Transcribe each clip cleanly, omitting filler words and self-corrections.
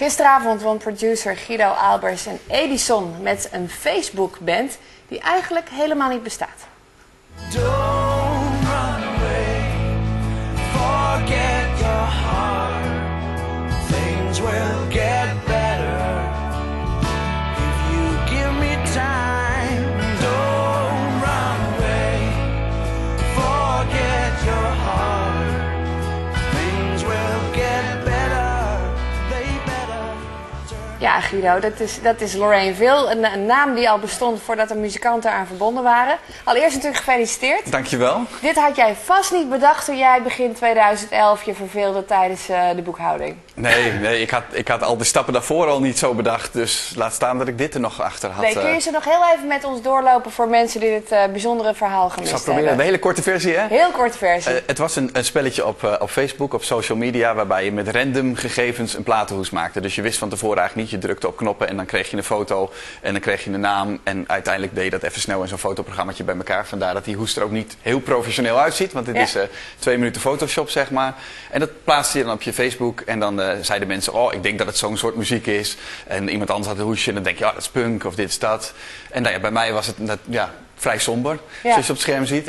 Gisteravond won producer Guido Albers en Edison met een Facebook-band die eigenlijk helemaal niet bestaat. Don't run away, forget your heart. Things will get better if you give me time. Don't run away, forget your heart. Things will get better, they better turn. Ja, Guido, dat is Lorraineville, een naam die al bestond voordat er muzikanten aan verbonden waren. Allereerst natuurlijk gefeliciteerd. Dankjewel. Dit had jij vast niet bedacht toen jij begin 2011 je verveelde tijdens de boekhouding. Nee, ik had al de stappen daarvoor al niet zo bedacht. Dus laat staan dat ik dit er nog achter had. Nee, kun je ze nog heel even met ons doorlopen voor mensen die dit bijzondere verhaal gemist Ik zal proberen hebben? een hele korte versie, hè? Heel korte versie. Het was een spelletje op Facebook, op social media, waarbij je met random gegevens een platenhoes maakte. Dus je wist van tevoren eigenlijk niet, je drukte op knoppen en dan kreeg je een foto en dan kreeg je een naam. En uiteindelijk deed je dat even snel in zo'n fotoprogrammaatje bij elkaar. Vandaar dat die hoes er ook niet heel professioneel uitziet, want dit is 2 minuten Photoshop, zeg maar. En dat plaatste je dan op je Facebook en dan zeiden mensen, oh, ik denk dat het zo'n soort muziek is. En iemand anders had een hoesje en dan denk je, ja, dat is punk of dit is dat. En nou ja, bij mij was het vrij somber, zoals je op het scherm ziet.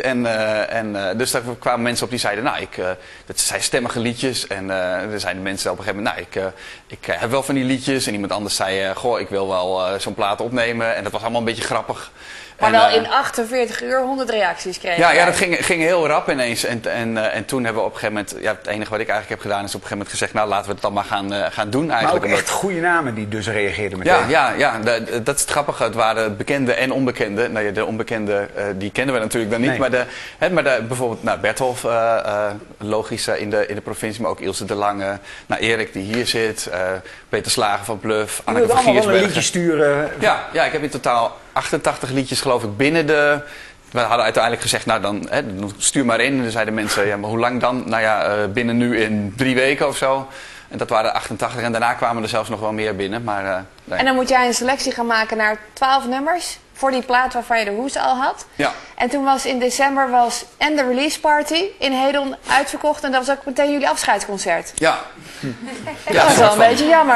Dus daar kwamen mensen op die zeiden, nou, dat zijn stemmige liedjes. En er zeiden mensen op een gegeven moment, nou, ik heb wel van die liedjes. En iemand anders zei, goh, ik wil wel zo'n plaat opnemen. En dat was allemaal een beetje grappig. Maar wel in 48 uur 100 reacties kregen. Ja, dat ging heel rap ineens. En toen hebben we op een gegeven moment, het enige wat ik eigenlijk heb gedaan is op een gegeven moment gezegd, nou, laten we het dan maar gaan doen eigenlijk. Maar ook echt goede namen die dus reageerden meteen. Ja, dat is het grappige. Het waren bekende en onbekende. Nou ja, de onbekende, die kennen we natuurlijk dan niet. Nee. Maar bijvoorbeeld Bertolf, logisch in de provincie, maar ook Ilse de Lange. Erik die hier zit, Peter Slager van Bluff, Anneke van Giersbergen. Allemaal een liedje sturen. Ja, ik heb in totaal 88 liedjes geloof ik binnen de... We hadden uiteindelijk gezegd, nou dan stuur maar in. En dan zeiden mensen, ja, maar hoe lang dan? Nou ja, binnen nu in 3 weken of zo. En dat waren 88 en daarna kwamen er zelfs nog wel meer binnen. Maar, nee. En dan moet jij een selectie gaan maken naar 12 nummers voor die plaat waarvan je de hoes al had. Ja. En toen was in december en de release party in Hedon uitverkocht. En dat was ook meteen jullie afscheidsconcert. Ja. Dat was wel een beetje jammer.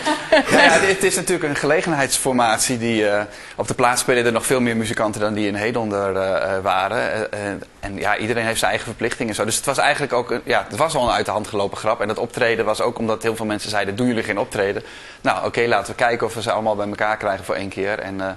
Het is natuurlijk een gelegenheidsformatie. Op de plaats spelen er nog veel meer muzikanten dan die in Hedon er waren. En ja, iedereen heeft zijn eigen verplichtingen en zo. Dus het was eigenlijk ook het was al een uit de hand gelopen grap. En dat optreden was ook omdat heel veel mensen zeiden, doen jullie geen optreden? Nou, oké, laten we kijken of we ze allemaal bij elkaar krijgen voor 1 keer. En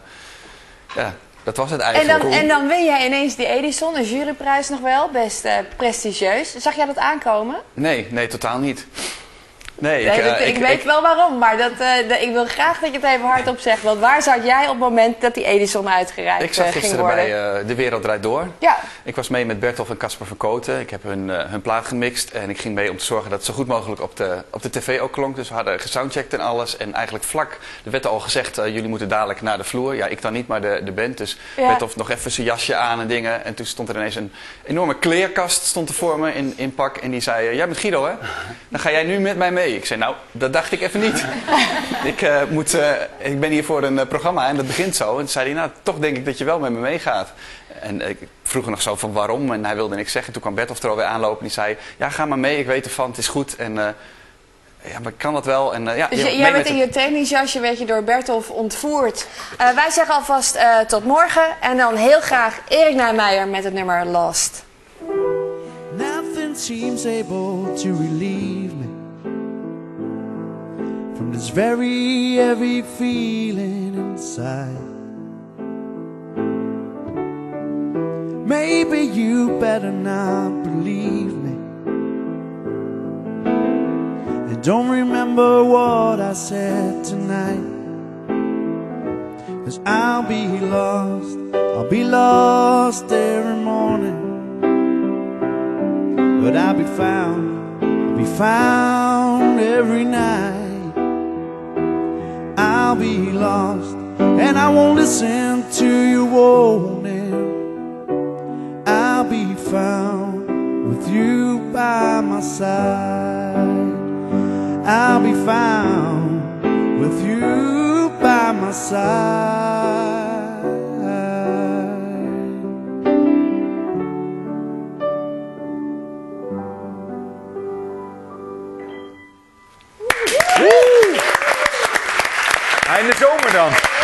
dat was het eigenlijk. En dan win jij ineens die Edison, een juryprijs nog wel, best prestigieus. Zag jij dat aankomen? Nee, totaal niet. Nee, ik weet wel waarom, maar ik wil graag dat je het even hardop zegt. Want waar zat jij op het moment dat die Edison uitgereikt ging worden? Ik zat gisteren bij De Wereld Draait Door. Ja. Ik was mee met Bertolf en Casper van Kooten. Ik heb hun plaat gemixt en ik ging mee om te zorgen dat het zo goed mogelijk op de tv ook klonk. Dus we hadden gesoundcheckt en alles. En eigenlijk er werd al gezegd, jullie moeten dadelijk naar de vloer. Ja, ik dan niet, maar de band. Dus Bertolf nog even zijn jasje aan en dingen. En toen stond er ineens een enorme kleerkast stond er voor me in pak. En die zei, jij bent Guido, hè? Dan ga jij nu met mij mee. Ik zei, nou, dat dacht ik even niet. Ik ben hier voor een programma en dat begint zo. En toen zei hij, nou, toch denk ik dat je wel met me meegaat. En ik vroeg nog zo van waarom en hij wilde niks zeggen. Toen kwam Bertolf er alweer aanlopen en die zei, ja, ga maar mee, ik weet ervan, het is goed. En ja, maar ik kan dat wel. En, dus jij werd in je tennisjasje werd je door Bertolf ontvoerd. Wij zeggen alvast tot morgen. En dan heel graag Erik Nijmeijer met het nummer Lost. Nothing seems able to relieve me from this very heavy feeling inside. Maybe you better not believe me. I don't remember what I said tonight. 'Cause I'll be lost every morning. But I'll be found every night. I'll be lost and I won't listen to your warning. I'll be found with you by my side. I'll be found with you by my side. In de zomer dan.